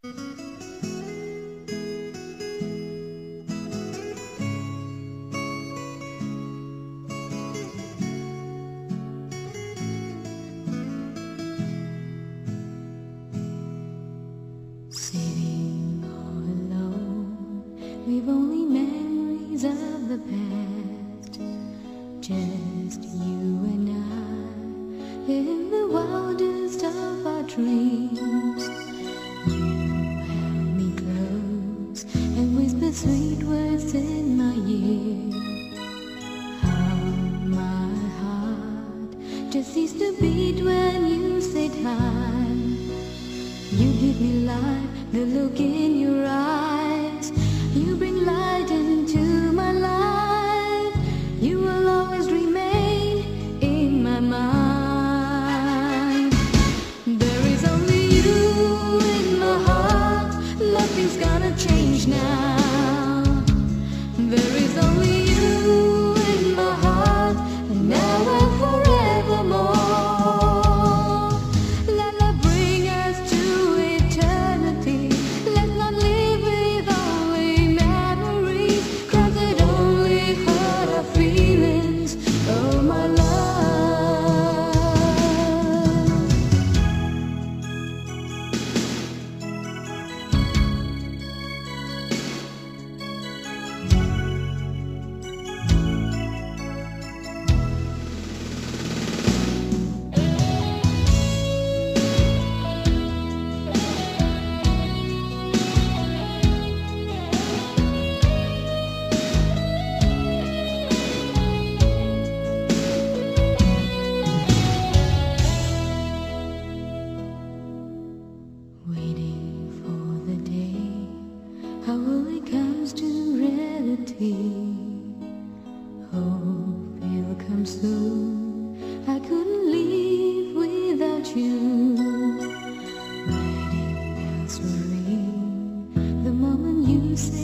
Sitting all alone, we've only memories of the past. Just you and I, in the wildest of our dreams. You held me close and whispered sweet words in my ear. How my heart just ceased to beat when you said hi. You give me life, the look in your eyes. You bring light into my life. You will always remain in my mind. There is only you in my heart. Nothing's gonna change now. There is only you in my heart, and now and forevermore. How will it come to reality? Hope it'll come soon. I couldn't live without you. Wedding bells will ring the moment you say